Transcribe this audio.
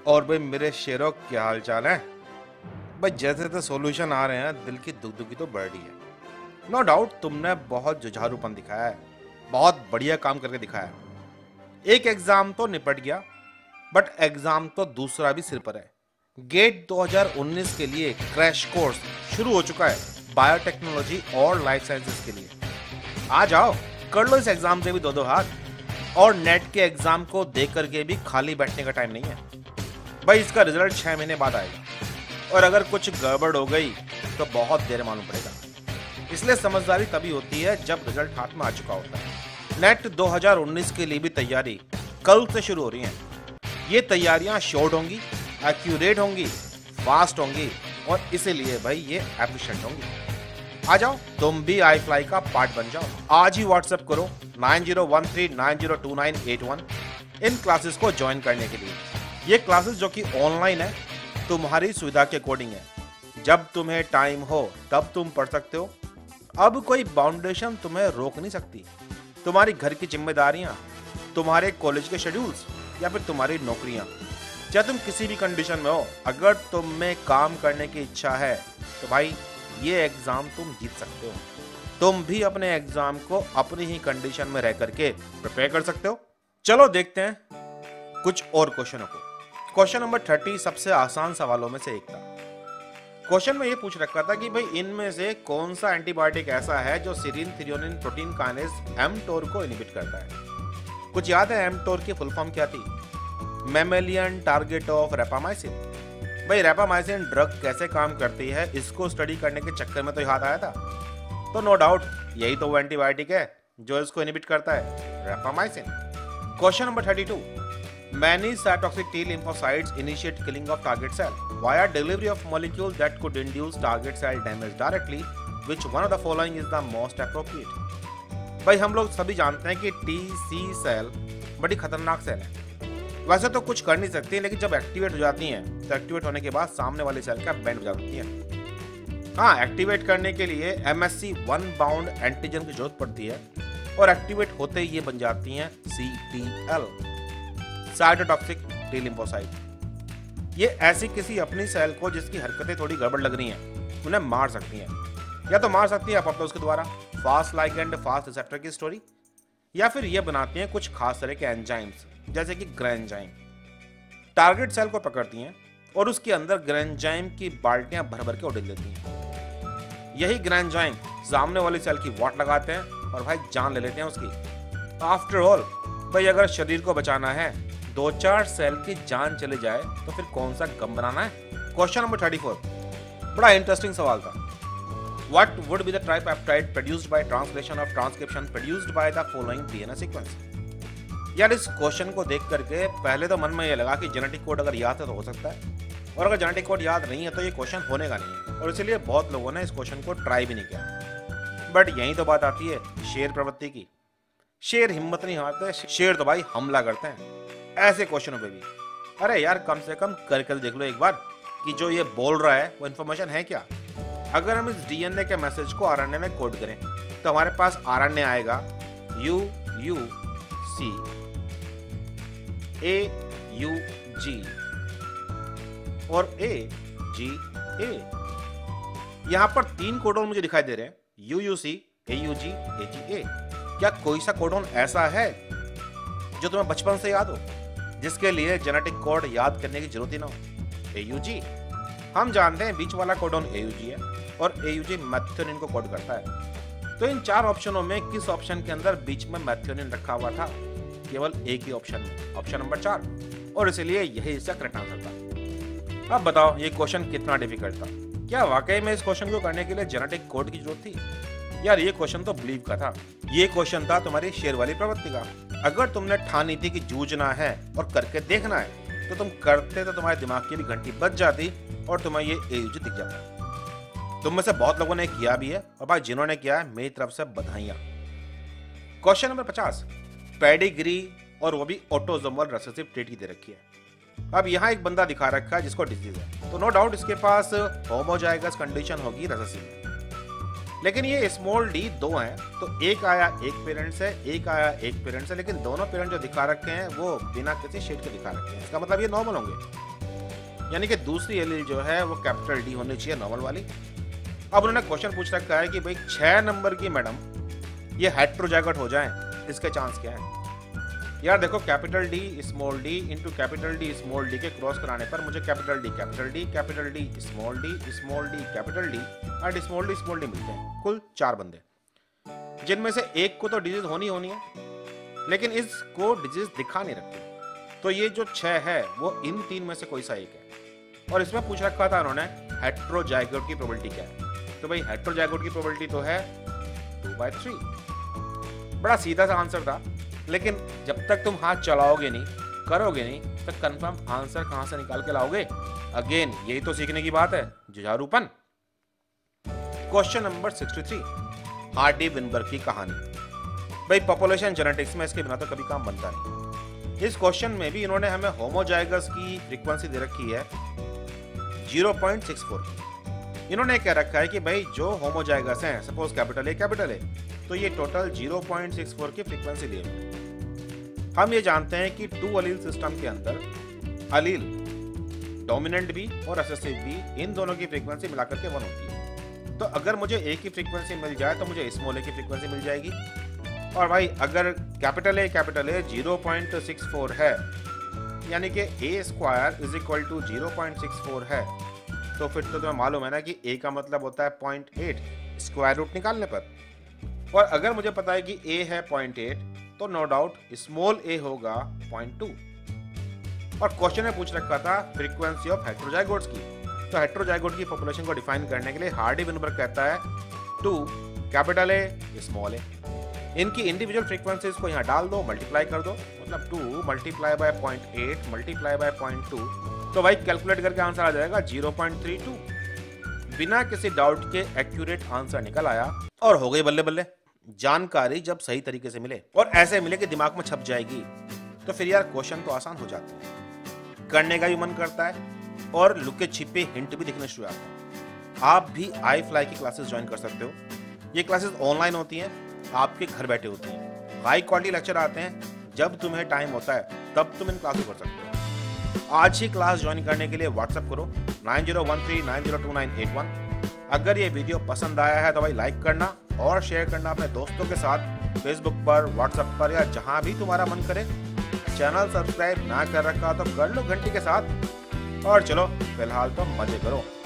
और भाई मेरे शेरों क्या हाल चाल है। भाई जैसे तो सॉल्यूशन आ रहे हैं, दिल की दुखी तो बढ़ रही है। नो डाउट तुमने बहुत जुझारूपन दिखाया है, बहुत बढ़िया काम करके दिखाया है। एक एग्जाम तो निपट गया, बट एग्जाम तो दूसरा भी सिर पर है। गेट 2019 के लिए क्रैश कोर्स शुरू हो चुका है, बायोटेक्नोलॉजी और लाइफ साइंसेस के लिए। आ जाओ, कर लो इस एग्जाम से भी दो हाथ। और नेट के एग्जाम को देख करके भी खाली बैठने का टाइम नहीं है भाई। इसका रिजल्ट 6 महीने बाद आएगा, और अगर कुछ गड़बड़ हो गई तो बहुत देर मालूम पड़ेगा। इसलिए समझदारी तभी होती है जब रिजल्ट हाथ में आ चुका होता है। नेट 2019 के लिए भी तैयारी कल से शुरू हो रही है। ये तैयारियां शॉर्ट होंगी, एक्यूरेट होंगी, फास्ट होंगी, और इसीलिए भाई ये एफिशिएंट होंगी। आ जाओ, तुम भी iFly का पार्ट बन जाओ। आज ही व्हाट्सएप करो 9013902981 इन क्लासेस को ज्वाइन करने के लिए। ये क्लासेस जो कि ऑनलाइन है, तुम्हारी सुविधा के अकॉर्डिंग है। जब तुम्हें टाइम हो तब तुम पढ़ सकते हो। अब कोई बाउंडेशन तुम्हें रोक नहीं सकती। तुम्हारी घर की जिम्मेदारियां, तुम्हारे कॉलेज के शेड्यूल्स, या फिर तुम्हारी नौकरियां, चाहे तुम किसी भी कंडीशन में हो, अगर तुम में काम करने की इच्छा है तो भाई ये एग्जाम तुम जीत सकते हो। तुम भी अपने एग्जाम को अपनी ही कंडीशन में रह करके प्रिपेयर कर सकते हो। चलो देखते हैं कुछ और क्वेश्चनों को। क्वेश्चन नंबर 30 सबसे आसान सवालों में से एक था। क्वेश्चन में ये पूछ रखा था कि भाई इनमें से कौन सा एंटीबायोटिक ऐसा है जो serine threonine protein kinase mTOR को इनहिबिट करता है। कुछ याद है mTOR की फुल फॉर्म क्या थी? Mammalian target of rapamycin. भाई रैपामाइसिन ड्रग कैसे काम करती है, इसको स्टडी करने के चक्कर में तो याद आया था। तो नो डाउट यही तो वो एंटीबायोटिक है जो इसको इनहिबिट करता है, rapamycin. Question number 32, many cytotoxic T lymphocytes initiate killing of target cell via delivery of molecule that could induce target cell damage directly. Which one of the following is the most appropriate? भाई हम लोग सभी जानते हैं कि TC cell बड़ी खतरनाक cell है। वैसे तो कुछ कर नहीं सकती, लेकिन जब एक्टिवेट हो जाती हैं तो एक्टिवेट होने के बाद सामने वाली सेल का बैंड बजा देती है। हाँ, एक्टिवेट करने के लिए MSC 1 बाउंड एंटीजन की जरूरत पड़ती है, और एक्टिवेट होते ही ये बन जाती हैं CTL, साइटोटॉक्सिक T lymphocyte। ये ऐसी किसी अपनी सेल को जिसकी हरकतें थोड़ी गड़बड़ लग रही हैं, उन्हें मार सकती हैं। या तो मार सकती है अपॉप्टोस के द्वारा, फास्ट लाइगैंड फास्ट रिसेप्टर की स्टोरी, या फिर ये बनाती हैं कुछ खास तरह के एंजाइम्स जैसे कि ग्रेंजाइम। टारगेट सेल को पकड़ती हैं और उसके अंदर ग्रेंजाइम की बाल्टियां भर भर के उड़ेल देती हैं। यही ग्रेंजाइम सामने वाली सेल की वाट लगाते हैं और भाई जान ले लेते हैं उसकी। आफ्टर ऑल भाई अगर शरीर को बचाना है, 2-4 सेल की जान चले जाए तो फिर कौन सा गम बनाना है। क्वेश्चन नंबर 34 बड़ा इंटरेस्टिंग सवाल था। What would be the tripeptide produced by translation of transcription produced by the following DNA sequence? यार इस क्वेश्चन को देख करके पहले तो मन में ये लगा कि जेनेटिक कोड अगर याद है तो हो सकता है, और अगर जेनेटिक कोड याद नहीं है तो ये क्वेश्चन होने का नहीं है, और इसीलिए बहुत लोगों ने इस क्वेश्चन को ट्राई भी नहीं किया। बट यही तो बात आती है शेर प्रवृत्ति की। शेर हिम्मत नहीं हारते, शेर तो भाई हमला करते हैं ऐसे क्वेश्चनों पे भी। अरे यार कम से कम करके देख लो एक बार कि जो ये बोल रहा है वो इन्फॉर्मेशन है क्या। अगर हम इस DNA के मैसेज को RNA में कोड करें तो हमारे पास RNA आएगा UUC AUG और AGA। यहां पर 3 कोडोन मुझे दिखाई दे रहे हैं, UUC AUG AGA। क्या कोई सा कोडोन ऐसा है जो तुम्हें बचपन से याद हो, जिसके लिए जेनेटिक कोड याद करने की जरूरत ही ना हो? AUG हम जानते हैं बीच वाला कोडोन AUG है, और AUG मैथियोनिन को कोड करता है। तो इन 4 ऑप्शनों में किस ऑप्शन के अंदर बीच में मैथियोनिन रखा हुआ था? केवल एक ही ऑप्शन में, ऑप्शन नंबर 4, और इसलिए यही इसका करेक्ट आंसर था। अब बताओ ये क्वेश्चन कितना डिफिकल्ट था। क्या वाकई में इस क्वेश्चन को करने के लिए जेनेटिक कोड की जरूरत थी? यार ये क्वेश्चन तो बिलीव का था। ये क्वेश्चन था तुम्हारी शेर वाली प्रवृत्ति का। अगर तुमने ठानी थी कि जूझना है और करके देखना है तो तुम करते, तो तुम्हारे दिमाग की भी घंटी बज जाती और तुम्हें ये AUG दिख जाता। तुम में से बहुत लोगों ने किया भी है, और भाई जिन्होंने किया है मेरी तरफ से बधाइयां। क्वेश्चन नंबर 50 पेडिग्री, और वो भी ऑटोसोमल रिसेसिव ट्रेट की दे रखी है। अब यहाँ एक बंदा दिखा रखा है जिसको डिजीज है, तो नो डाउट इसके पास होमोजाइगस कंडीशन होगी रिसेसिव। लेकिन ये स्मॉल d 2 हैं, तो एक आया एक पेरेंट से, एक आया एक पेरेंट से, लेकिन दोनों पेरेंट जो दिखा रखे हैं वो बिना किसी शेड के दिखा रखे हैं। इसका मतलब ये नॉर्मल होंगे। यानी कि दूसरी एलील जो है वो कैपिटल डी होनी चाहिए, नॉर्मल वाली। अब उन्होंने क्वेश्चन पूछ रखा है कि भाई 6 नंबर की मैडम ये हेट्रोजाइगोट हो जाएं, इसके चांस क्या है? यार देखो, capital D small D into capital D small D के क्रॉस कराने पर मुझे capital D capital D capital D small D capital D और स्मॉल डी मिलते हैं। कुल 4 बंदे, जिनमें से एक को तो डिजीज होनी है, लेकिन इसको डिजीज दिखा नहीं रखती। तो ये जो 6 है वो इन 3 में से कोई सा एक है। और इसमें पूछ रखा था उन्होंने हेट्रोजाइगोट की प्रोबेबिलिटी क्या है। तो भाई हेट्रोजाइगोट की प्रोबेबिलिटी तो है 2/3। बड़ा सीधा सा आंसर था, लेकिन जब तक तुम हाथ चलाओगे नहीं, करोगे नहीं, तो कंफर्म आंसर कहां से निकाल के लाओगे? अगेन यही तो सीखने की बात है, जुझारूपन। क्वेश्चन नंबर 63, हार्डी विनबर्ग की कहानी। भाई पॉपुलेशन जेनेटिक्स में इसके बिना तो कभी काम बनता नहीं। इस क्वेश्चन में भी इन्होंने हमें होमोजाइगस की फ्रीक्वेंसी दे रखी है 0.64 की। इन्होंने क्या रखा है कि भाई जो होमोजाइगस हैं, सपोज कैपिटल ए, तो ये टोटल 0.64 की फ्रीक्वेंसी लिए। हम ये जानते हैं कि 2 अलील सिस्टम के अंदर अलील डोमिनेंट भी और रिसेसिव भी, इन दोनों की फ्रीक्वेंसी मिलाकर के 1 होती है। तो अगर मुझे ए की फ्रीक्वेंसी मिल जाए तो मुझे स्मॉल ए की फ्रीक्वेंसी मिल जाएगी। और भाई अगर कैपिटल ए 0.64 है, यानी कि a square is equal to 0.64 है, तो फिर तो तुम्हें मालूम है ना कि a का मतलब होता है 0.8 स्क्वायर रूट निकालने पर। और अगर मुझे पता है कि a है 0.8, तो नो डाउट स्मॉल a होगा 0.2। और क्वेश्चन में पूछ रखा था फ्रीक्वेंसी ऑफ हेट्रोजाइगोट्स की। तो हेट्रोजाइगोट की पॉपुलेशन को डिफाइन करने के लिए हार्डी विनबर्ग कहता है 2 कैपिटल ए स्मॉल ए। इनकी इंडिविजुअल फ्रीक्वेंसीज को यहाँ डाल दो, मल्टीप्लाई कर दो, मतलब 2 मल्टीप्लाई बाय 0.8 मल्टीप्लाई बाय 0.2, तो भाई कैलकुलेट करके आंसर आ जाएगा 0.32। बिना किसी डाउट के एक्यूरेट आंसर निकल आया और हो गई बल्ले बल्ले। जानकारी जब सही तरीके से मिले और ऐसे मिले कि दिमाग में छप जाएगी, तो फिर यार क्वेश्चन तो आसान हो जाते हैं, करने का भी मन करता है और लुके छिपे हिंट भी दिखने शुरू होते हैं। आप भी iFly की क्लासेस ज्वाइन कर सकते हो। ये क्लासेस ऑनलाइन होती हैं, आपके घर बैठे होती हैं। हाई क्वालिटी लेक्चर आते हैं, जब तुम्हें टाइम होता है तब तुम इन क्लास को कर सकते हो। आज ही क्लास ज्वाइन करने के लिए व्हाट्सएप करो 9013902981। अगर ये वीडियो पसंद आया है तो भाई लाइक करना और शेयर करना अपने दोस्तों के साथ, फेसबुक पर, व्हाट्सएप पर या जहां भी तुम्हारा मन करे। चैनल सब्सक्राइब ना कर रखा तो कर लो घंटी के साथ। और चलो फिलहाल तो मजे करो।